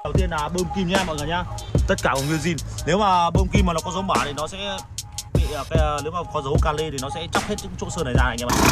Đầu tiên là bơm kim nha mọi người nhá. Tất cả còn nguyên zin. Nếu mà bơm kim mà nó có dấu mở thì nó sẽ bị nếu mà có dấu kali thì nó sẽ chóc hết những chỗ sơn này ra anh em ạ.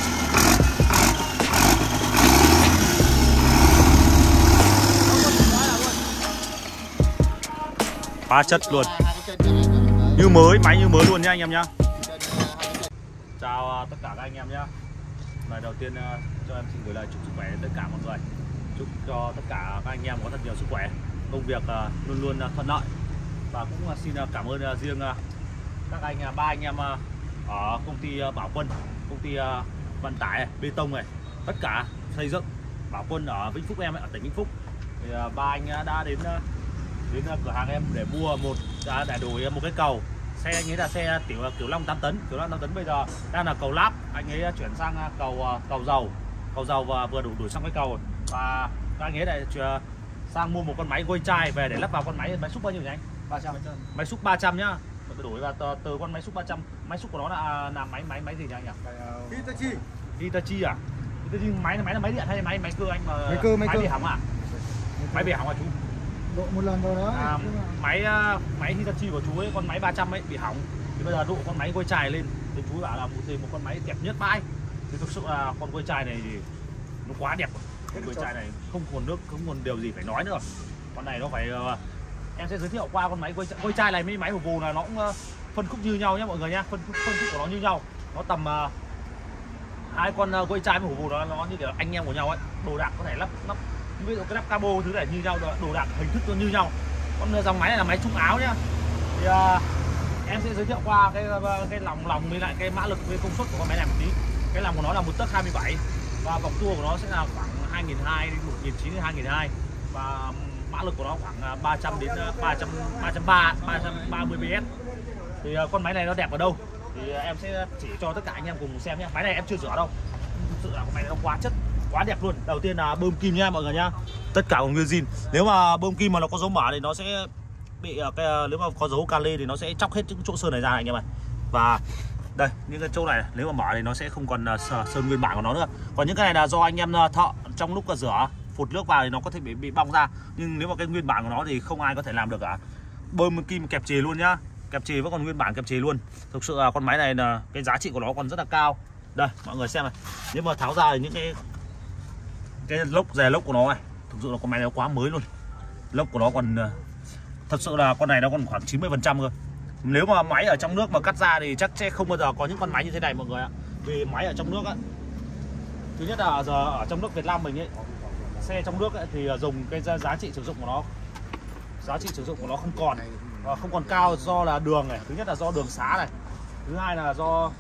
Hóa chất luôn. Như mới, máy như mới luôn nha anh em nhá. Chào tất cả các anh em nhá. Lời đầu tiên cho em xin gửi lời chúc sức khỏe đến tất cả mọi người. Chúc cho tất cả các anh em có thật nhiều sức khỏe, công việc luôn luôn thuận lợi. Và cũng xin cảm ơn riêng các ba anh em ở công ty Bảo Quân, công ty vận tải bê tông này, tất cả xây dựng Bảo Quân ở Vĩnh Phúc em ở tỉnh Vĩnh Phúc. Thì ba anh đã đến cửa hàng em để mua để đổi một cái cầu. Xe anh ấy là xe Kiểu Long 8 tấn. Kiểu Long 8 tấn bây giờ đang là cầu láp, anh ấy chuyển sang cầu dầu và vừa đổi xong cái cầu. Và anh ấy lại sang mua một con máy gôi chai về để lắp vào con máy xúc bao nhiêu nhỉ anh? 300. Máy xúc 300 nhá. Tôi đổi vào từ con máy xúc 300. Máy xúc của nó là máy gì nhỉ anh nhỉ? Hitachi à? Hitachi máy là máy điện hay máy cơ anh mà? Máy bị hỏng à? Máy bị hỏng à chú? Độ một lần rồi đó. Máy Hitachi của chú ấy, con máy 300 ấy bị hỏng. Thì bây giờ độ con máy gôi chai lên thì chú bảo là tìm một con máy đẹp nhất bãi. Thì thực sự là con gôi chai này thì nó quá đẹp. Con gôi chai này không còn nước, không còn điều gì phải nói nữa. Con này nó phải em sẽ giới thiệu qua con máy gôi chai này với máy hổ vù là nó cũng phân khúc như nhau nhé mọi người nhá. Phân khúc của nó như nhau. Nó tầm hai con gôi chai với hổ vù nó như kiểu anh em của nhau ấy. Đồ đạc có thể lắp ví dụ cái lắp cabo thứ này như nhau, đồ đạc hình thức nó như nhau. Con dòng máy này là máy trúng áo nhá. Thì em sẽ giới thiệu qua cái lòng với lại cái mã lực với công suất của con máy này một tí. Cái lòng của nó là 1 tấc 27 và vòng tua của nó sẽ là khoảng 2002 đến 1900 đến 2002 và mã lực của nó khoảng 300 đến 330 PS. Thì con máy này nó đẹp ở đâu thì em sẽ chỉ cho tất cả anh em cùng xem nhé. Máy này em chưa rửa đâu, thực sự là con máy này nó quá chất, quá đẹp luôn. Đầu tiên là bơm kim nha mọi người nhá. Tất cả còn nguyên zin. Nếu mà bơm kim mà nó có dấu mở thì nó sẽ bị nếu mà có dấu kali thì nó sẽ chóc hết những chỗ sơn này ra anh em ạ. Và đây, những cái chỗ này nếu mà mở thì nó sẽ không còn sơn nguyên bản của nó nữa. Còn những cái này là do anh em thợ trong lúc rửa phụt nước vào thì nó có thể bị bong ra. Nhưng nếu mà cái nguyên bản của nó thì không ai có thể làm được cả. Bơm kim kẹp chì luôn nhá. Kẹp chì vẫn còn nguyên bản kẹp chì luôn. Thực sự là con máy này là cái giá trị của nó còn rất là cao. Đây, mọi người xem này. Nếu mà tháo ra thì những cái dè lốc của nó này, thực sự là con máy này nó quá mới luôn. Lốc của nó còn thật sự là con này nó còn khoảng 90% cơ. Nếu mà máy ở trong nước mà cắt ra thì chắc sẽ không bao giờ có những con máy như thế này mọi người ạ. Vì máy ở trong nước á, thứ nhất là giờ ở trong nước Việt Nam mình ấy, xe trong nước ấy, thì dùng cái giá trị sử dụng của nó không còn cao do là đường này. Thứ nhất là do đường xá này, thứ hai là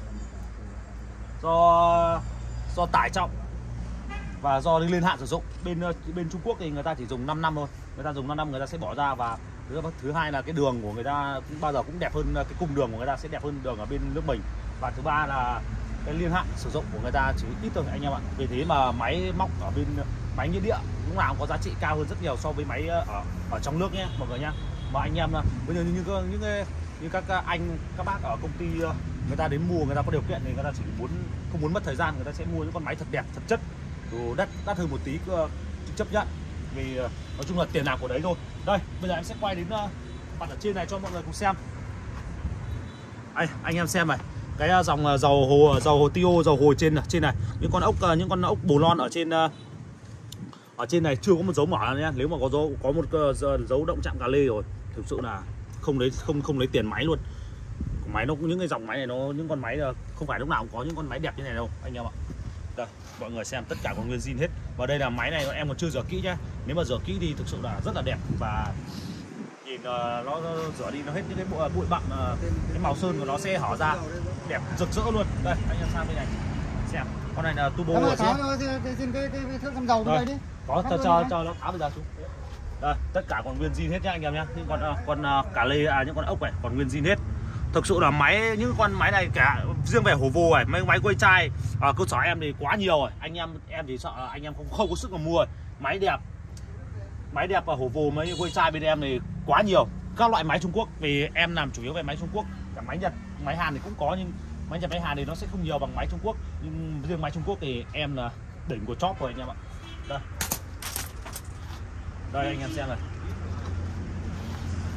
do tải trọng và do lên hạn sử dụng. Bên Trung Quốc thì người ta chỉ dùng 5 năm thôi, người ta dùng 5 năm người ta sẽ bỏ ra. Và thứ hai là cái đường của người ta cũng bao giờ cũng đẹp hơn, cái cung đường của người ta sẽ đẹp hơn đường ở bên nước mình. Và thứ ba là cái liên hạn sử dụng của người ta chỉ ít thôi anh em ạ. Vì thế mà máy móc ở bên máy nhiệt điện lúc nào cũng có giá trị cao hơn rất nhiều so với máy ở trong nước nhé mọi người nhá. Mà anh em bây giờ như các anh các bác ở công ty người ta đến mua, người ta có điều kiện thì người ta chỉ không muốn mất thời gian, người ta sẽ mua những con máy thật đẹp, thật chất, đồ đắt hơn một tí chấp nhận. Vì nói chung là tiền nào của đấy thôi. Đây, bây giờ em sẽ quay đến mặt ở trên này cho mọi người cùng xem. Anh em xem này, cái dòng dầu hồ tiêu, dầu hồ trên này, những con ốc bồ lon ở trên này chưa có một dấu mở nhé. Nếu mà có một dấu động chạm cà lê rồi, thực sự là không lấy tiền máy luôn. Máy nó những cái dòng máy này những con máy không phải lúc nào cũng có những con máy đẹp như này đâu anh em ạ. Đây, mọi người xem tất cả còn nguyên zin hết. Và đây là máy này em còn chưa rửa kỹ nhá. Nếu mà rửa kỹ thì thực sự là rất là đẹp và nhìn nó rửa đi nó hết những cái bụi bặm, cái màu sơn của nó sẽ hở ra đẹp rực rỡ luôn. Đây, anh em sang bên này xem. Con này là turbo ở trên cái thước dầu đây đi. Có cho nó tháo bây giờ chú. Đây, tất cả còn nguyên zin hết nhá anh em nhá. Những con cà lê những con ốc này còn nguyên zin hết. Thực sự là những con máy này cả riêng về hổ vồ này, máy quay chai cơ sở em thì quá nhiều rồi. Anh em thì sợ anh em không có sức mà mua. Máy đẹp và hổ vồ mấy quay chai bên em thì quá nhiều. Các loại máy Trung Quốc vì em làm chủ yếu về máy Trung Quốc, cả máy Nhật, máy Hàn thì cũng có nhưng máy Nhật, máy Hàn thì nó sẽ không nhiều bằng máy Trung Quốc. Nhưng riêng máy Trung Quốc thì em là đỉnh của chóp rồi anh em ạ. Đây anh em xem này.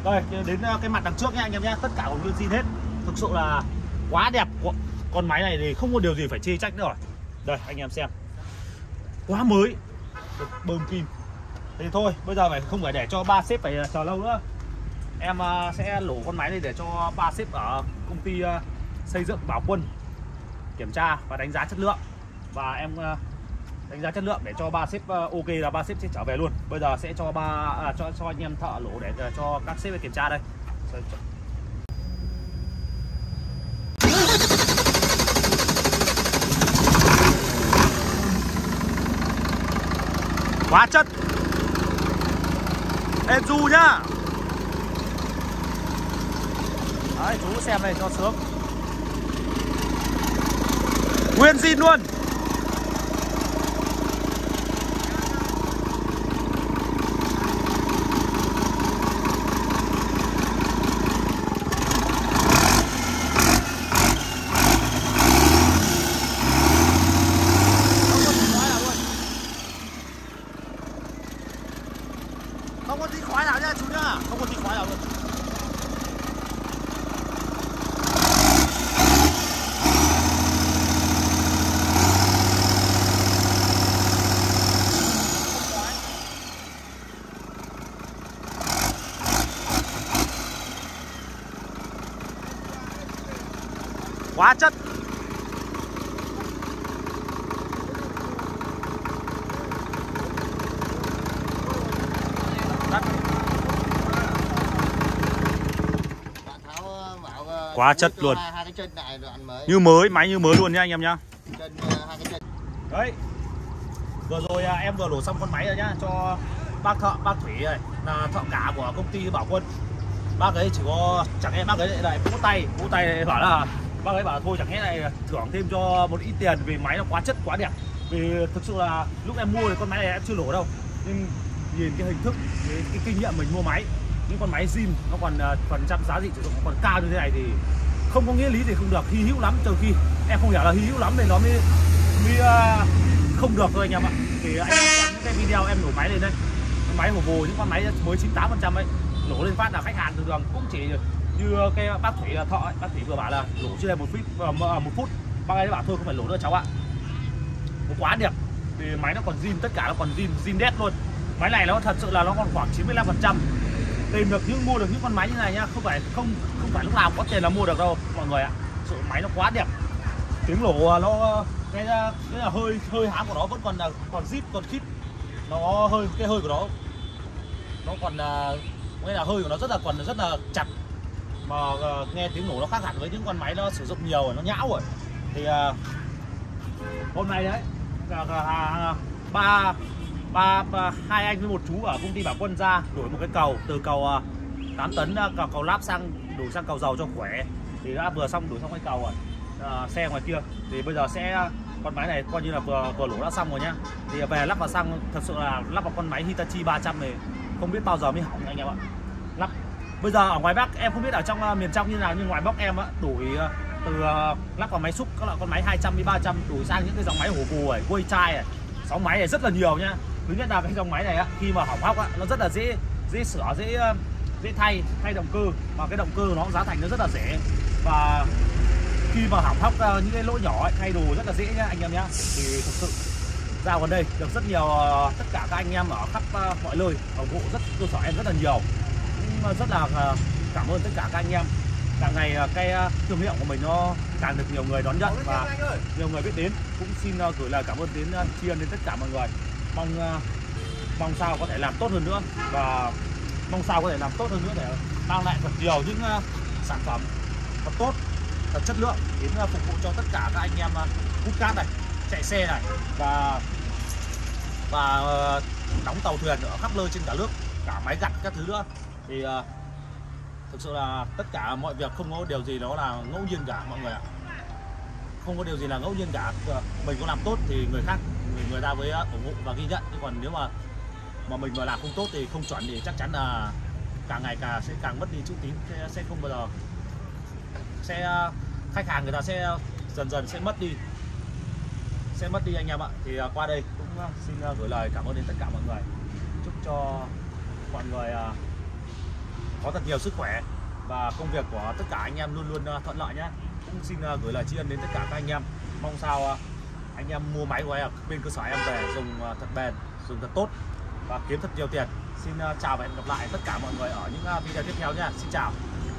Đây đến cái mặt đằng trước nha anh em nhé, tất cả còn nguyên zin hết. Thực sự là quá đẹp, con máy này thì không có điều gì phải chê trách nữa rồi. Đây anh em xem, quá mới, bơm kim. Thì thôi bây giờ không phải để cho ba sếp phải chờ lâu nữa, em sẽ lổ con máy này để cho ba sếp ở công ty xây dựng Bảo Quân kiểm tra và đánh giá chất lượng. Và em đánh giá chất lượng để cho ba sếp ok là ba sếp sẽ trở về luôn. Bây giờ sẽ cho cho anh em thợ lổ để cho các sếp kiểm tra đây. Quá chất. Êm du nhá. Đấy, chú xem này cho sướng. Nguyên zin luôn. Không có tí khói nào nhá chú nhá, không có tí khói nào luôn. Quá chất. Quá chất luôn. Như mới, máy như mới luôn nhá anh em nhá. Đấy. Vừa rồi em vừa đổ xong con máy rồi nhá, cho bác Thủy này, là thợ cả của công ty Bảo Quân. Bác ấy chỉ có chẳng lẽ bác ấy lại vỗ tay bảo là bác ấy bảo thôi chẳng lẽ này thưởng thêm cho một ít tiền vì máy nó quá chất quá đẹp. Vì thực sự là lúc em mua thì con máy này em chưa đổ đâu, nhưng nhìn cái hình thức, cái kinh nghiệm mình mua máy, những con máy zin nó còn phần trăm giá trị sử dụng còn cao như thế này thì không có nghĩa lý thì không được, hy hữu lắm. Từ khi em không hiểu là hy hữu lắm thì nó mới không được thôi anh em ạ. Thì anh em xem những cái video em nổ máy lên đây, máy hồ vồ những con máy mới 98% ấy, nổ lên phát là khách hàng thường thường cũng chỉ như cái bác Thủy là thợ ấy, bác Thủy vừa bảo là nổ chưa đầy 1 phút, bác ấy bảo thôi không phải nổ nữa cháu ạ. Nó quá đẹp, vì máy nó còn zin, tất cả nó còn zin đét luôn. Máy này nó thật sự là nó còn khoảng 95%. Tìm được mua được những con máy như này nhá, không phải lúc nào có tiền là mua được đâu mọi người ạ. Sự máy nó quá đẹp, tiếng nổ nó cái là hơi hãng của nó vẫn còn zip còn khít, nó cái hơi của nó còn nghĩa là hơi của nó rất là chặt, mà nghe tiếng nổ nó khác hẳn với những con máy nó sử dụng nhiều rồi, nó nhão rồi. Thì hôm nay đấy hai anh với một chú ở công ty Bảo Quân ra đổi một cái cầu từ cầu 8 tấn cầu láp đổi sang cầu dầu cho khỏe. Thì đã vừa xong đổi xong cái cầu rồi, xe ngoài kia. Thì bây giờ sẽ con máy này coi như là vừa lỗ đã xong rồi nhá. Thì về lắp vào xăng, thật sự là lắp vào con máy Hitachi 300 này không biết bao giờ mới hỏng anh em ạ. Lắp bây giờ ở ngoài Bắc em không biết ở trong miền trong như nào, nhưng ngoài Bắc em á đổi từ lắp vào máy xúc các loại con máy 200 đến 300 đổi sang những cái dòng máy hổ vù này, quay chai này, sóng máy này rất là nhiều nhá. Thứ nhất là cái dòng máy này á, khi mà hỏng hóc á, nó rất là dễ sửa, dễ thay động cơ, và cái động cơ nó giá thành nó rất là rẻ. Và khi mà hỏng hóc những cái lỗ nhỏ ấy, thay đồ rất là dễ nhá anh em nhá. Thì thực sự ra gần đây được rất nhiều tất cả các anh em ở khắp mọi nơi ủng hộ cơ sở em rất là nhiều. Cũng rất là cảm ơn tất cả các anh em. Càng ngày cái thương hiệu của mình nó càng được nhiều người đón nhận và nhiều người biết đến. Cũng xin gửi lời cảm ơn đến tri ân đến tất cả mọi người. Mong sao có thể làm tốt hơn nữa, và mong sao có thể làm tốt hơn nữa để mang lại thật nhiều những sản phẩm thật tốt, thật chất lượng đến phục vụ cho tất cả các anh em hút cát này, chạy xe này và đóng tàu thuyền ở khắp nơi trên cả nước, cả máy gặt các thứ nữa. Thì thực sự là tất cả mọi việc không có điều gì đó là ngẫu nhiên cả mọi người ạ. Không có điều gì là ngẫu nhiên cả. Mình có làm tốt thì người khác người ta mới ủng hộ và ghi nhận, chứ còn nếu mà mình mà làm không tốt thì không chuẩn thì chắc chắn là càng ngày sẽ càng mất đi chữ tín, sẽ không bao giờ khách hàng người ta sẽ dần sẽ mất đi anh em ạ. Thì qua đây cũng xin gửi lời cảm ơn đến tất cả mọi người, chúc cho mọi người có thật nhiều sức khỏe và công việc của tất cả anh em luôn luôn thuận lợi nhá. Cũng xin gửi lời tri ân đến tất cả các anh em. Mong sao anh em mua máy của em bên cơ sở em về dùng thật bền, dùng thật tốt và kiếm thật nhiều tiền. Xin chào và hẹn gặp lại tất cả mọi người ở những video tiếp theo nha. Xin chào.